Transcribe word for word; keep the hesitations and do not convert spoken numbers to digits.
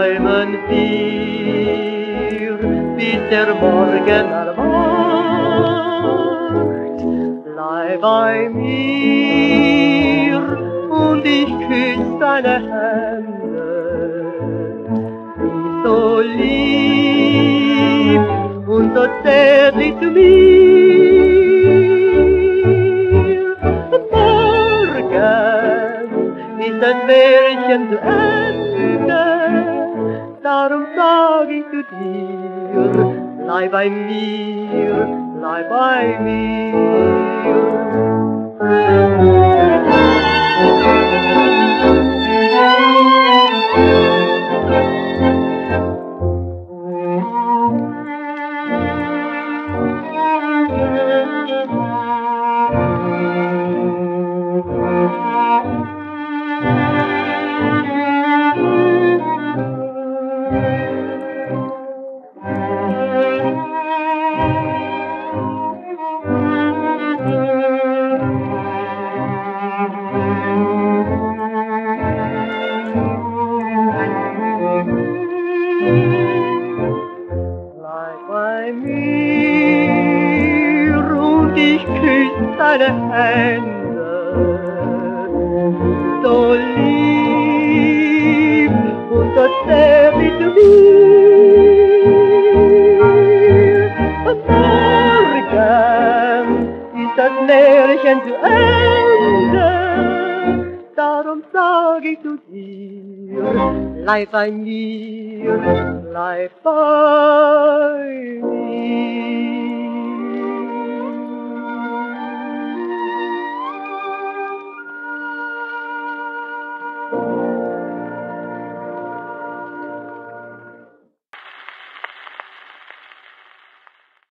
träumen wir, bis der Morgen erwacht. Bleib bei mir und ich küss deine Hände, so lieb und so zärtlich zu mir. Morgen ist das Märchen zu Ende, darum sag ich zu dir, bleib bei mir, bleib bei mir. Deine Hände, so lieb und so zärtlich zu mir. Und morgen ist das Märchen zu Ende, darum sag ich zu dir, bleib bei mir, bleib bei mir.